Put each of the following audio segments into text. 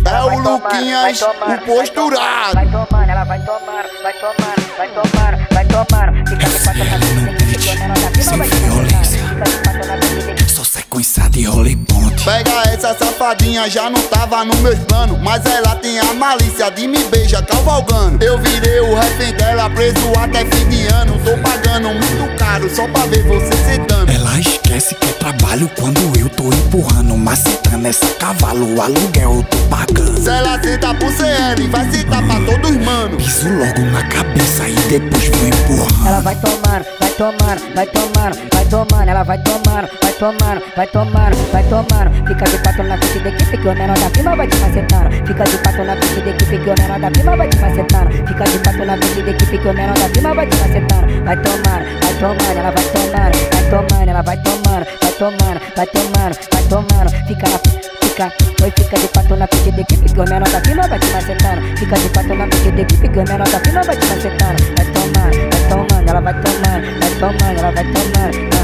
É o Luquinhas, o posturado. Vai tomando, ela vai tomando, vai tomando, vai tomando, vai tomando. Fica de quatro na frente, sem violência, só sequência de rola e ponte. Pega essa safadinha, já não tava no meus planos, mas ela tem a malícia de me beijar cavalgando. Eu virei o refém dela, preso até fim de ano. Tô pagando muito caro só pra ver você sentando. Ela esquece que é trabalho quando eu tô empurrando, macetando essa cavalo, o aluguel eu tô pagando. Se ela senta pro CL, vai sentar pra todos mano. Piso logo na cabeça e depois vou empurrando. Ela vai tomando, vai tomando, vai tomando, vai tomando. Ela vai tomando, vai tomando, vai tomando, vai tomando. Fica de quatro na frente da equipe que o menor da firma vai te macetando. Fica de quatro na frente da equipe que o menor da firma vai te macetando. Fica de quatro na frente da equipe que o menor da firma vai te macetando. Vai tomando, vai tomando, ela vai tomando, vai tomando, ela vai tomando, vai tomando, vai tomando, vai tomando. Fica na fica de quatro na frente da equipe que o menor da firma vai te macetando. Fica de quatro na frente da equipe que o menor da firma vai te macetando. Vai tomando, ela vai tomando, vai tomando, ela vai tomando.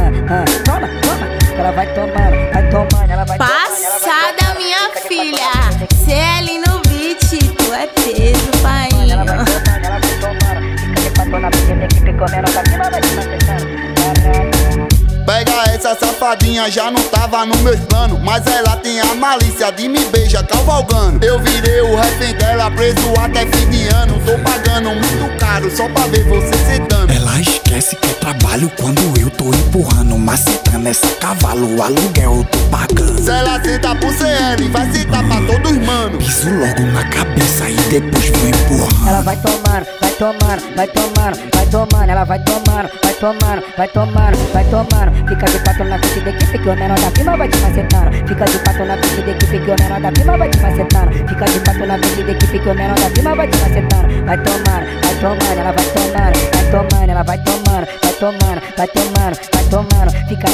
Toma, toma, ela vai tomando, vai tomando, ela vai tomando. Passada, minha filha, CL no beat, tu é peso, pai. Ela vai tomando, fica de quatro na frente da equipe que o menor da firma vai te macetando. Pega essa safadinha, já não tava no meus planos, mas ela tem a malícia de me beijar cavalgando. Eu virei o refém dela, preso até fim de ano. Tô pagando muito caro só pra ver você sentando. Ela esquece que é trabalho quando eu tô empurrando, macetando essa cavalo, o aluguel eu tô pagando. Se ela senta pro CL, vai sentar pra todos mano. Piso logo na cabeça e depois vou empurrando. Ela vai tomando, vai tomando, vai tomando, vai tomando. Ela vai tomando, vai tomando, vai tomando, vai tomando. Fica de quatro na frente da equipe que o menor da firma vai te macetando. Fica de quatro na frente da equipe que o menor da firma vai te macetando. Fica de quatro na frente da equipe que o menor da firma vai te macetando. Vai tomando, ela vai tomando, vai tomando, ela vai tomando, vai tomando, vai tomando, vai tomando.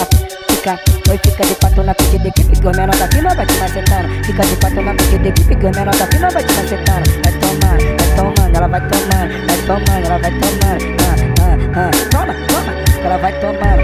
Fica de quatro na frente da equipe que o menor da firma vai te macetando. Fica de quatro na frente da equipe que o menor da firma vai te macetando. Vai tomando, ela vai tomando, vai tomando, ela vai tomando. Toma, ela vai tomando.